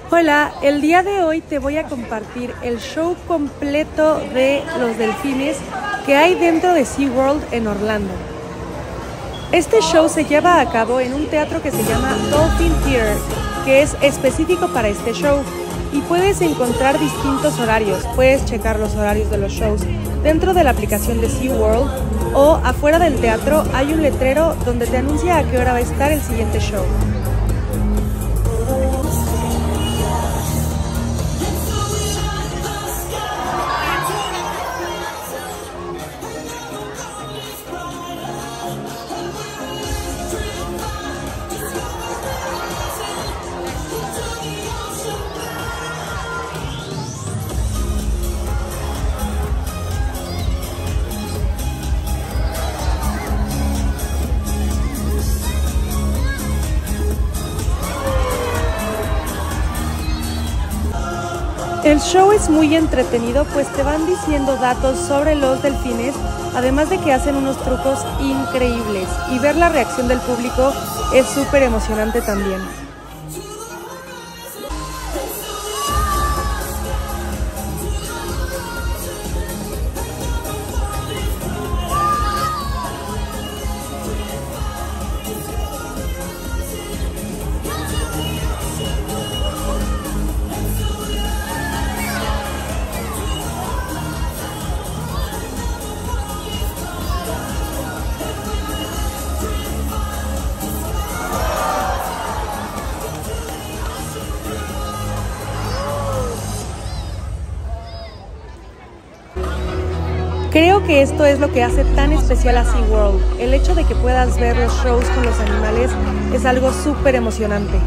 Hola, el día de hoy te voy a compartir el show completo de los delfines que hay dentro de SeaWorld en Orlando. Este show se lleva a cabo en un teatro que se llama Dolphin Theater, que es específico para este show, y puedes encontrar distintos horarios. Puedes checar los horarios de los shows dentro de la aplicación de SeaWorld o afuera del teatro hay un letrero donde te anuncia a qué hora va a estar el siguiente show. El show es muy entretenido, pues te van diciendo datos sobre los delfines, además de que hacen unos trucos increíbles, y ver la reacción del público es súper emocionante también. Creo que esto es lo que hace tan especial a SeaWorld. El hecho de que puedas ver los shows con los animales es algo súper emocionante.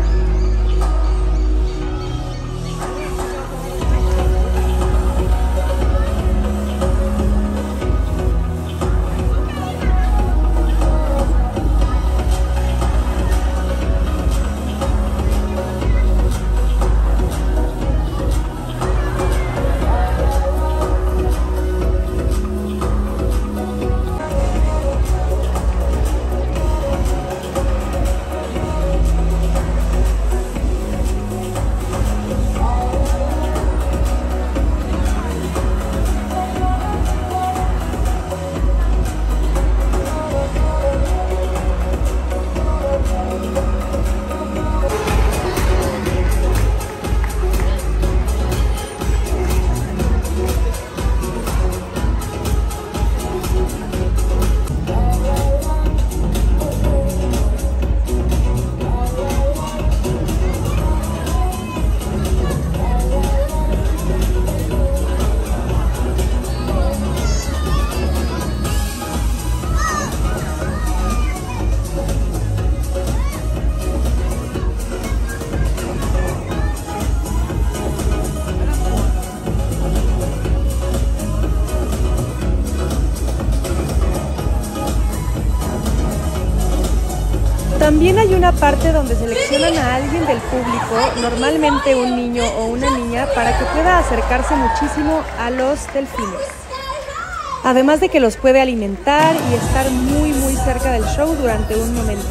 También hay una parte donde seleccionan a alguien del público, normalmente un niño o una niña, para que pueda acercarse muchísimo a los delfines. Además de que los puede alimentar y estar muy cerca del show durante un momento.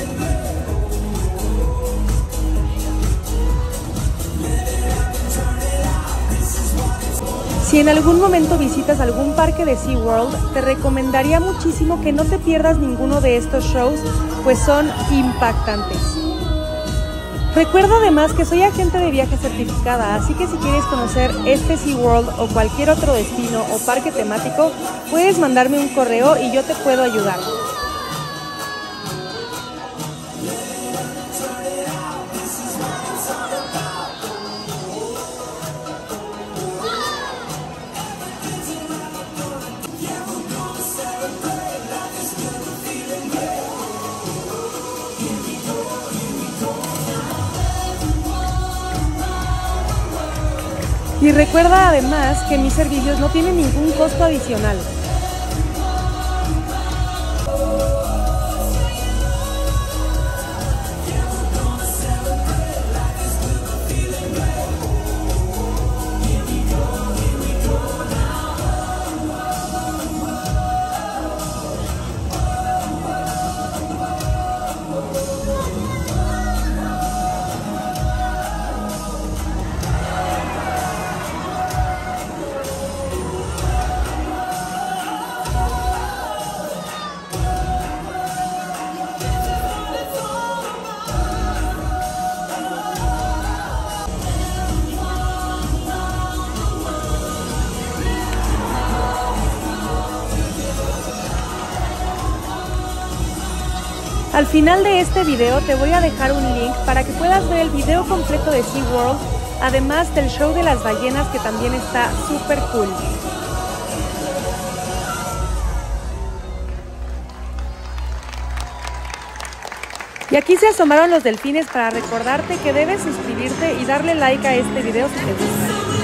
Si en algún momento visitas algún parque de SeaWorld, te recomendaría muchísimo que no te pierdas ninguno de estos shows, pues son impactantes. Recuerda además que soy agente de viaje certificada, así que si quieres conocer este SeaWorld o cualquier otro destino o parque temático, puedes mandarme un correo y yo te puedo ayudar. Y recuerda además que mis servicios no tienen ningún costo adicional. Al final de este video te voy a dejar un link para que puedas ver el video completo de SeaWorld, además del show de las ballenas que también está súper cool. Y aquí se asomaron los delfines para recordarte que debes suscribirte y darle like a este video si te gusta.